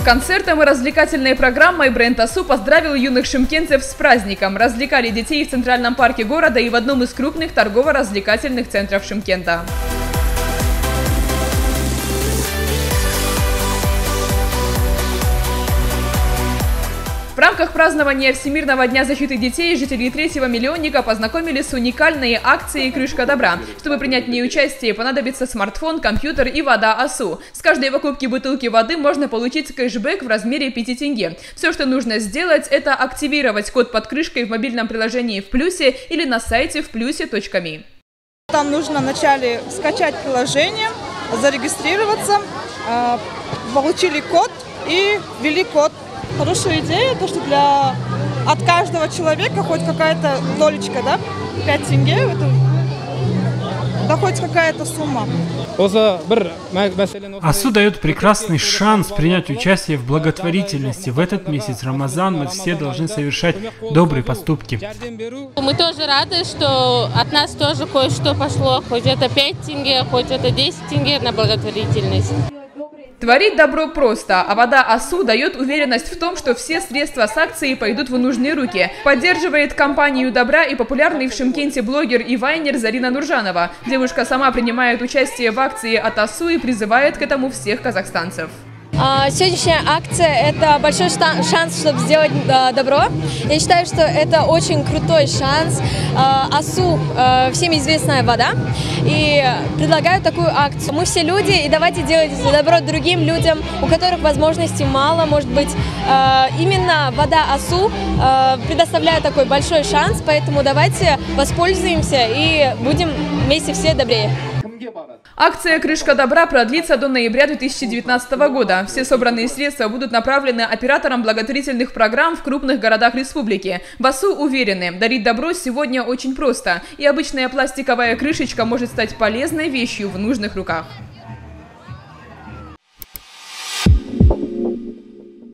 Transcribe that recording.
Концертом и развлекательной программой бренд АСУ поздравил юных шымкентцев с праздником. Развлекали детей в Центральном парке города и в одном из крупных торгово-развлекательных центров Шымкента. В рамках празднования Всемирного дня защиты детей жители Третьего миллионника познакомились с уникальной акцией «Крышка добра». Чтобы принять в ней участие, понадобится смартфон, компьютер и вода АСУ. С каждой покупки бутылки воды можно получить кэшбэк в размере 5 тенге. Все, что нужно сделать, это активировать код под крышкой в мобильном приложении в плюсе или на сайте вплюсе.ми. Там нужно вначале скачать приложение, зарегистрироваться, получили код и ввели код. Хорошая идея, то, что от каждого человека хоть какая-то долечка, да, 5 тенге, это хоть какая-то сумма. АСУ дает прекрасный шанс принять участие в благотворительности. В этот месяц Рамазан мы все должны совершать добрые поступки. Мы тоже рады, что от нас тоже кое-что пошло, хоть это 5 тенге, хоть это 10 тенге на благотворительность. Творить добро просто, а вода АСУ дает уверенность в том, что все средства с акции пойдут в нужные руки. Поддерживает компанию добра и популярный в Шымкенте блогер и вайнер Зарина Нуржанова. Девушка сама принимает участие в акции от АСУ и призывает к этому всех казахстанцев. Сегодняшняя акция – это большой шанс, чтобы сделать добро. Я считаю, что это очень крутой шанс. АСУ всем известная вода. И предлагаю такую акцию. Мы все люди, и давайте делать добро другим людям, у которых возможностей мало, может быть. Именно вода АСУ предоставляет такой большой шанс, поэтому давайте воспользуемся и будем вместе все добрее. Акция «Крышка добра» продлится до ноября 2019 года. Все собранные средства будут направлены операторам благотворительных программ в крупных городах республики. В АСУ уверены, дарить добро сегодня очень просто, и обычная пластиковая крышечка может стать полезной вещью в нужных руках.